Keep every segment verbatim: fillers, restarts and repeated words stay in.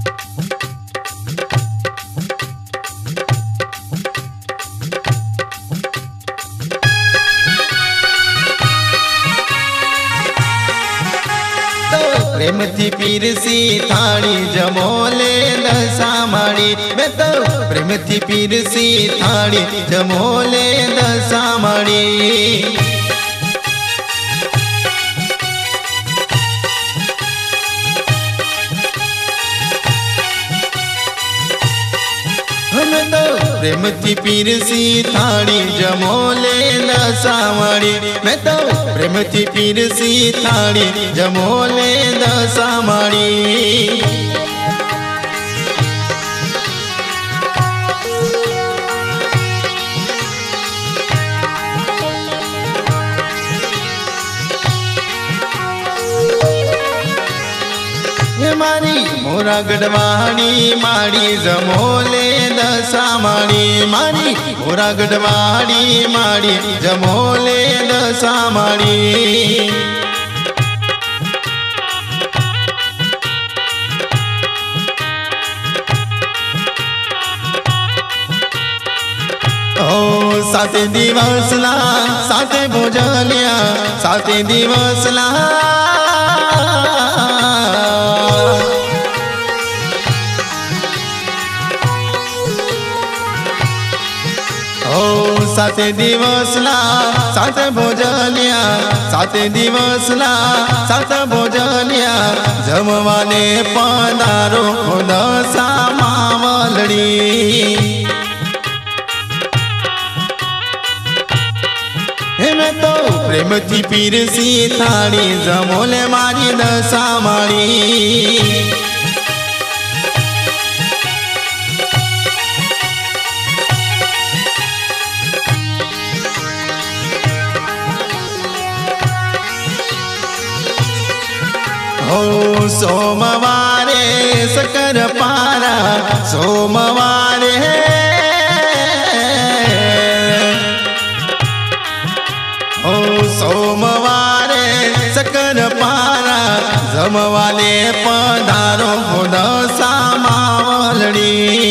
प्रेम थी पीरसी थाड़ी जमोले दसामणी मैं तो प्रेम थी पीरसी थाड़ी जमोले दसामणी मैं तो प्रेम थी पीरसी थाड़ी जमोले दसामणी मैं तो प्रेम थी पीरसी थाड़ी जमोले दसामणी मारी मोरा गढ़वाणी माड़ी जमोले दसामणी मारी मोरा गढ़वाणी माड़ी जमोले दसामणी ओ साते दिवसला साते भोजलिया साते दिवसला साते दिवसला सात भोजलिया साते दिवसला सात भोजलिया जमवाने पधारो दसा मावलड़ी मैं तो प्रेम थी पीरसी थाड़ी जमोले मारी दसामणी हो सोमवारे सकर पारा सोमवारे हो सोमवारे सकर पारा जमवाले पधारो हो दसा मावलड़ी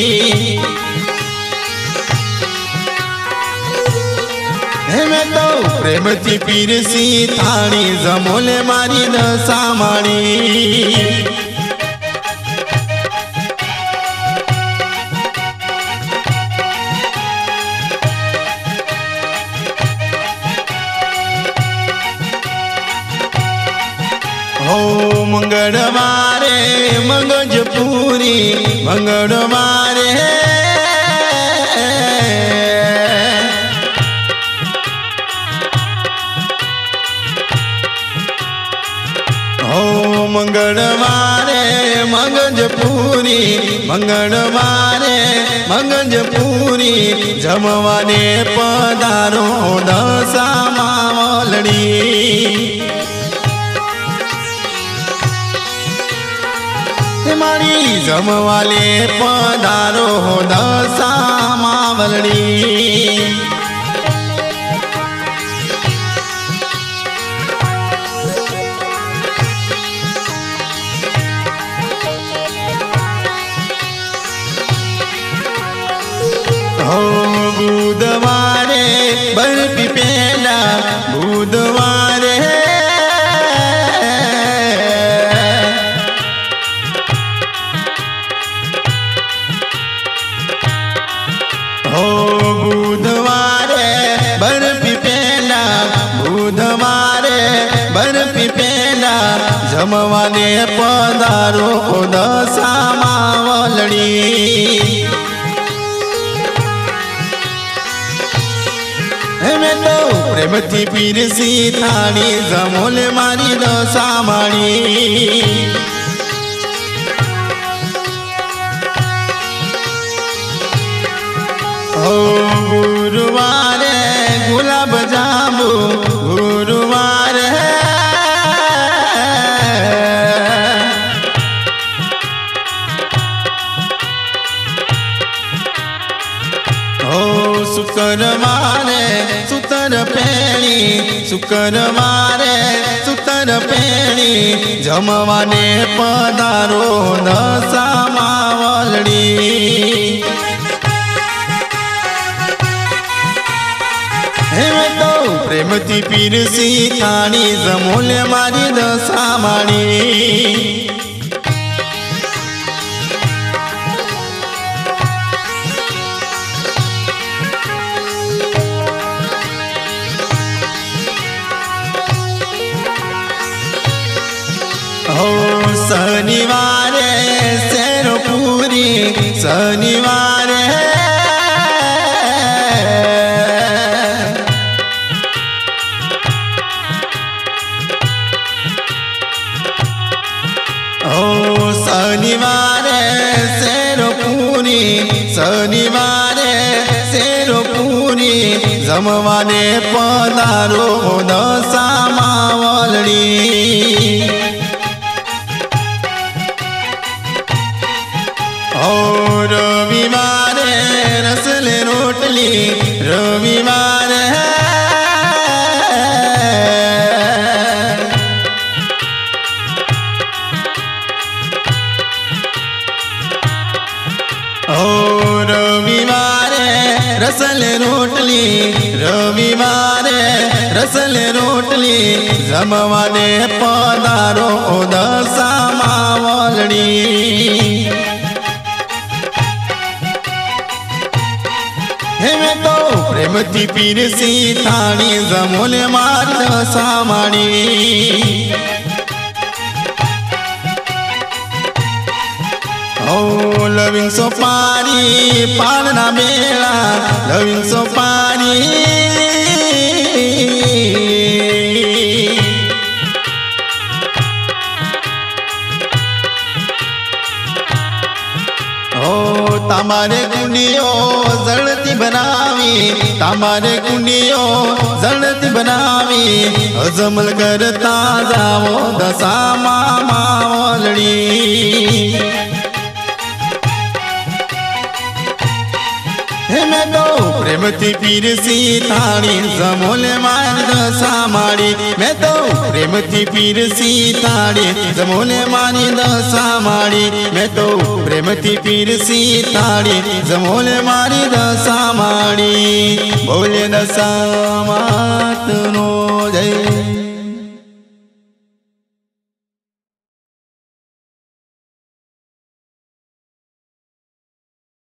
मैं तो प्रेम थी पीरसी थाड़ी जमोले मारी दसामणी हो मंगलवारे मंगजपुरी मंगलवारे मंगलवारे मंगजपुरी मंगलवारे मंगजपुरी जमवाने पधारो दसा मावलड़ी मारी जमवाले पधारो दसा मावलड़ी हो बुधवारे बर्फी पेला बुधवारे हो बुधवारे बर्फी पेला बुधवारे बर्फी पेला जमवाने पधारो दसा मावलड़ी मैं तो प्रेम थी पीरसी थाड़ी जमोले मारी दसामणी हो गुरुवारे गुलाब जामु गुरुवारे हो शुक्रवारे सुतर पेणी शुक्रवारे सुतर पेणी जमवाने पधारो दसा मैं तो प्रेम थी पीरसी थानी जमोले मारी दशा माड़ी। हो शनिवार शेरपुरी शनिवार हो शनिवार शेरपुरी शनिवार शेरपुरी जमवाने पधारो दशा मावलड़ी। और रविवार रसल रोटली रविवार और रविवार रसल रोटली रविवार रसल रोटली जमवाने पधारो दशा मावलड़ी। मैं तो प्रेम थी पीरसी थानी जमोले मार दशा माड़ी। ओ लविंग सोपारी पालना मेला लविंग सोपारी ओ तामारे कुंडियो जड़ती बनावी तामारे कुंडियो जड़ती बनावी अजमल करता जाओ दशा मावलड़ी। मैं तो प्रेम थी पीरसी थानी जमोले मार दशा माड़ी। मैं तो प्रेम थी पीरसी थानी जमोले मारी दशा माड़ी। मैं तो प्रेम थी पीरसी थानी जमोले मारी दशा माड़ी। बोले दशा मात नो जय।